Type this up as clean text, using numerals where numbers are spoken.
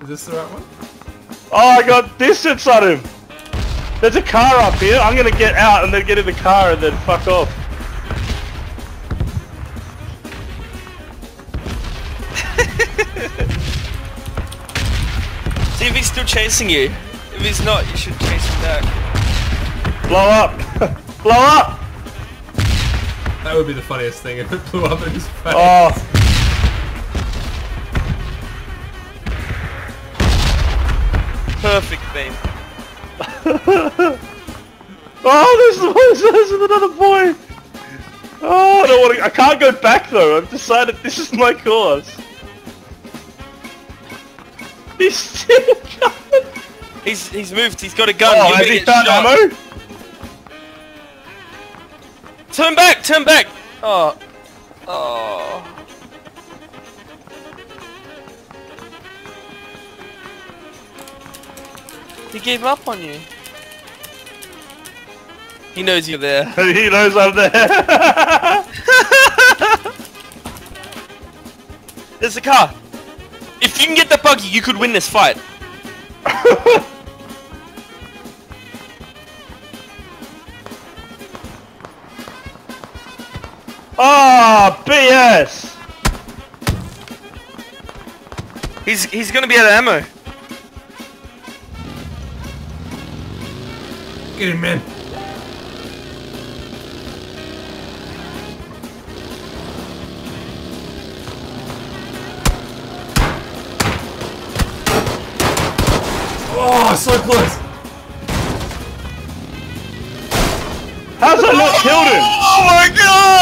Is this the right one? Oh, I got distance on him. There's a car up here. I'm gonna get out and then get in the car and then fuck off. See if he's still chasing you. If he's not, you should chase him back. Blow up! Blow up! That would be the funniest thing if it blew up in his face. Oh. Perfect beam. Oh, there's another boy! Oh, I don't want to. I can't go back though. I've decided this is my course. He's still coming. He's moved. He's got a gun. Oh, You're has gonna he get found shot. ammo? Turn back! Turn back! Oh. Oh. He gave up on you. He knows you're there. He knows I'm there. There's a car. If you can get the buggy, you could win this fight. Oh, BS! He's gonna be out of ammo. Get him, man. Oh, so close. How's I not killed him? Oh my god!